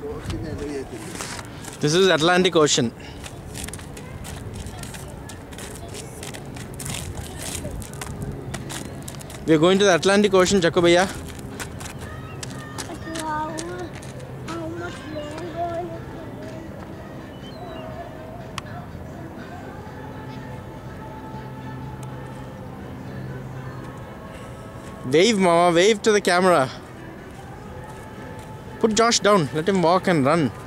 This is Atlantic Ocean. We are going to the Atlantic Ocean, Chakku Bhaiya. Wow, how much longer? Wave, Mama, wave to the camera. Put Josh down. Let him walk and run.